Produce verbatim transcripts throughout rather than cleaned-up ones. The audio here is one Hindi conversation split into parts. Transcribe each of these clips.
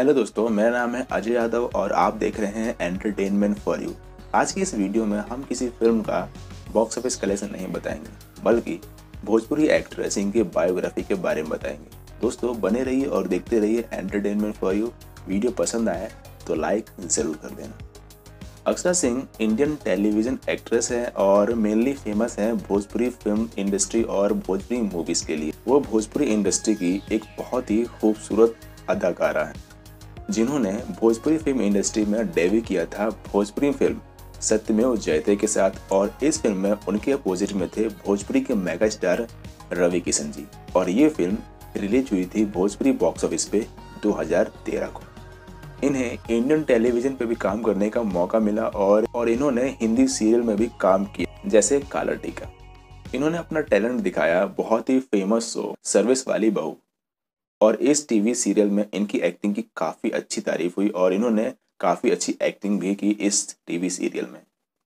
हेलो दोस्तों, मेरा नाम है अजय यादव और आप देख रहे हैं एंटरटेनमेंट फॉर यू। आज की इस वीडियो में हम किसी फिल्म का बॉक्स ऑफिस कलेक्शन नहीं बताएंगे, बल्कि भोजपुरी एक्ट्रेस इनके बायोग्राफी के बारे में बताएंगे। दोस्तों बने रहिए और देखते रहिए एंटरटेनमेंट फॉर यू। वीडियो पसंद आए तो लाइक ज़रूर कर देना। Akshara Singh Indian television actress है और मेनली फेमस है भोजपुरी फिल्म इंडस्ट्री और भोजपुरी मूवीज़ के लिए। वो भोजपुरी इंडस्ट्री की एक बहुत ही खूबसूरत अदाकारा है जिन्होंने भोजपुरी फिल्म इंडस्ट्री में डेब्यू किया था भोजपुरी फिल्म सत्यमेव जयते के साथ। और इस फिल्म में उनके अपोजिट में थे भोजपुरी के मेगा स्टार रवि किशन जी। और ये फिल्म रिलीज हुई थी भोजपुरी बॉक्स ऑफिस पे दो हज़ार तेरह को। इन्हें इंडियन टेलीविजन पे भी काम करने का मौका मिला और और इन्होंने हिंदी सीरियल में भी काम किया, जैसे काला टीका। इन्होंने अपना टैलेंट दिखाया बहुत ही फेमस शो सर्विस वाली बहू, और इस टीवी सीरियल में इनकी एक्टिंग की काफ़ी अच्छी तारीफ हुई और इन्होंने काफ़ी अच्छी एक्टिंग भी की इस टीवी सीरियल में।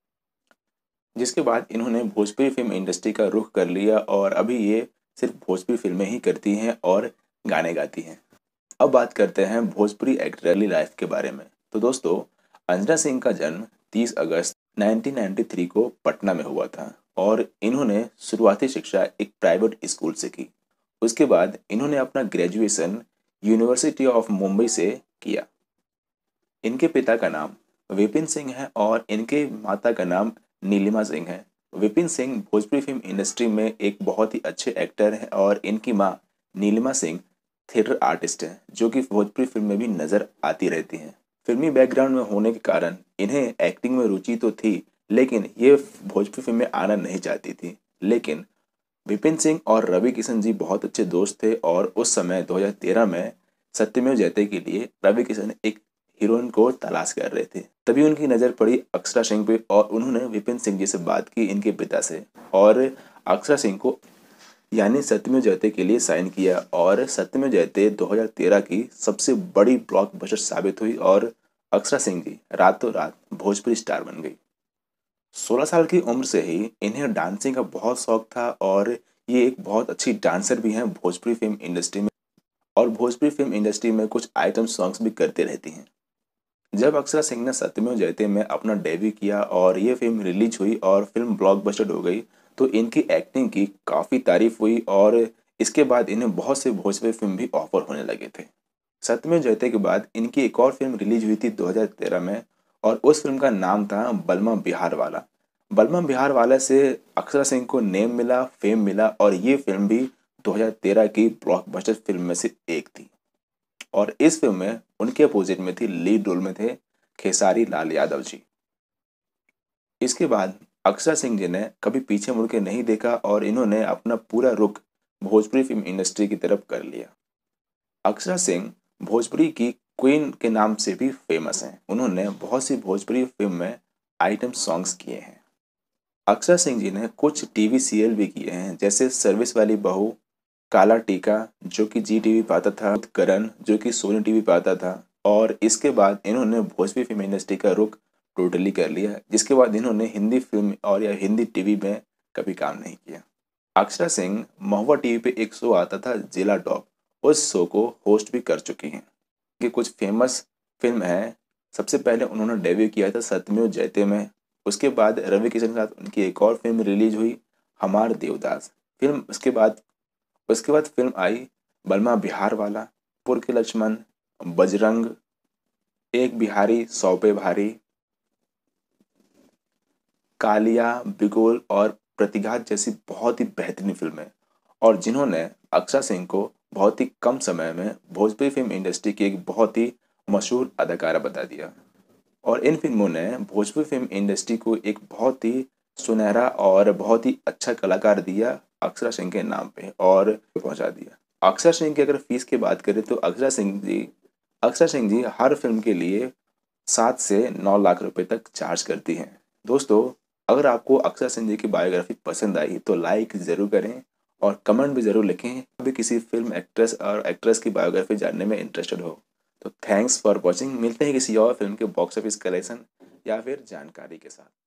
जिसके बाद इन्होंने भोजपुरी फिल्म इंडस्ट्री का रुख कर लिया और अभी ये सिर्फ भोजपुरी फिल्में ही करती हैं और गाने गाती हैं। अब बात करते हैं भोजपुरी एक्टरली लाइफ के बारे में। तो दोस्तों, अंजना सिंह का जन्म तीस अगस्त उन्नीस सौ तिरानवे को पटना में हुआ था और इन्होंने शुरुआती शिक्षा एक प्राइवेट स्कूल से की। उसके बाद इन्होंने अपना ग्रेजुएशन यूनिवर्सिटी ऑफ मुंबई से किया। इनके पिता का नाम विपिन सिंह है और इनके माता का नाम नीलिमा सिंह है। विपिन सिंह भोजपुरी फिल्म इंडस्ट्री में एक बहुत ही अच्छे एक्टर हैं और इनकी माँ नीलिमा सिंह थिएटर आर्टिस्ट हैं, जो कि भोजपुरी फिल्म में भी नज़र आती रहती हैं। फिल्मी बैकग्राउंड में होने के कारण इन्हें एक्टिंग में रुचि तो थी, लेकिन ये भोजपुरी फिल्म में आना नहीं चाहती थी। लेकिन विपिन सिंह और रवि किशन जी बहुत अच्छे दोस्त थे और उस समय दो हज़ार तेरह में सत्यमेव जयते के लिए रवि किशन एक हीरोइन को तलाश कर रहे थे। तभी उनकी नज़र पड़ी अक्षरा सिंह पे और उन्होंने विपिन सिंह जी से बात की इनके पिता से और अक्षरा सिंह को यानी सत्यमेव जयते के लिए साइन किया। और सत्यमेव जयते दो हज़ार तेरह की सबसे बड़ी ब्लॉकबस्टर साबित हुई और अक्षरा सिंह जी रातों रात भोजपुरी स्टार बन गई। सोलह साल की उम्र से ही इन्हें डांसिंग का बहुत शौक था और ये एक बहुत अच्छी डांसर भी हैं भोजपुरी फिल्म इंडस्ट्री में, और भोजपुरी फिल्म इंडस्ट्री में कुछ आइटम सॉन्ग्स भी करते रहती हैं। जब अक्षरा सिंह ने सत्यमेव जयते में अपना डेब्यू किया और ये फिल्म रिलीज हुई और फिल्म ब्लॉकबस्टर हो गई, तो इनकी एक्टिंग की काफ़ी तारीफ हुई और इसके बाद इन्हें बहुत से भोजपुरी फिल्म भी ऑफर होने लगे थे। सत्यमेव जयते के बाद इनकी एक और फिल्म रिलीज हुई थी दो हज़ार तेरह में और उस फिल्म का नाम था बलमा बिहार वाला। बलमा बिहार वाला से अक्षरा सिंह को नेम मिला, फेम मिला और ये फिल्म भी दो हज़ार तेरह की ब्लॉकबस्टर फिल्म में से एक थी। और इस फिल्म में उनके अपोजिट में थी, लीड रोल में थे खेसारी लाल यादव जी। इसके बाद अक्षरा सिंह जी ने कभी पीछे मुड़ के नहीं देखा और इन्होंने अपना पूरा रुख भोजपुरी फिल्म इंडस्ट्री की तरफ कर लिया। अक्षरा सिंह भोजपुरी की क्वीन के नाम से भी फेमस हैं। उन्होंने बहुत सी भोजपुरी फिल्म में आइटम सॉन्ग्स किए हैं। अक्षरा सिंह जी ने कुछ टीवी सीरियल भी किए हैं, जैसे सर्विस वाली बहू, काला टीका जो कि जी टीवी पे आता था, करण जो कि सोनी टीवी पे आता था। और इसके बाद इन्होंने भोजपुरी फिल्म इंडस्ट्री का रुख टोटली कर लिया, जिसके बाद इन्होंने हिंदी फिल्म और या हिंदी टीवी में कभी काम नहीं किया। अक्षरा सिंह महुआ टीवी पे एक शो आता था जिला टॉप, उस शो को होस्ट भी कर चुकी हैं। कि कुछ फेमस फिल्म है, सबसे पहले उन्होंने डेब्यू किया था सत्यमेव जयते में। उसके बाद रवि किशन के साथ उनकी एक और फिल्म रिलीज हुई, हमार देवदास फिल्म। उसके बाद उसके बाद फिल्म आई बलमा बिहार वाला, पुर के लक्ष्मण, बजरंग, एक बिहारी सौ पे भारी, कालिया, बिगुल और प्रतिघात जैसी बहुत ही बेहतरीन फिल्में, और जिन्होंने अक्षरा सिंह को बहुत ही कम समय में भोजपुरी फिल्म इंडस्ट्री की एक बहुत ही मशहूर अदाकारा बता दिया। और इन फिल्मों ने भोजपुरी फिल्म इंडस्ट्री को एक बहुत ही सुनहरा और बहुत ही अच्छा कलाकार दिया अक्षरा सिंह के नाम पे और पहुंचा दिया। अक्षरा सिंह की अगर फीस की बात करें तो अक्षरा सिंह जी अक्षरा सिंह जी हर फिल्म के लिए सात से नौ लाख रुपए तक चार्ज करती हैं। दोस्तों, अगर आपको अक्षरा सिंह जी की बायोग्राफी पसंद आई तो लाइक ज़रूर करें और कमेंट भी ज़रूर लिखें। अभी किसी फिल्म एक्ट्रेस और एक्ट्रेस की बायोग्राफी जानने में इंटरेस्टेड हो तो थैंक्स फॉर वॉचिंग। मिलते हैं किसी और फिल्म के बॉक्स ऑफिस कलेक्शन या फिर जानकारी के साथ।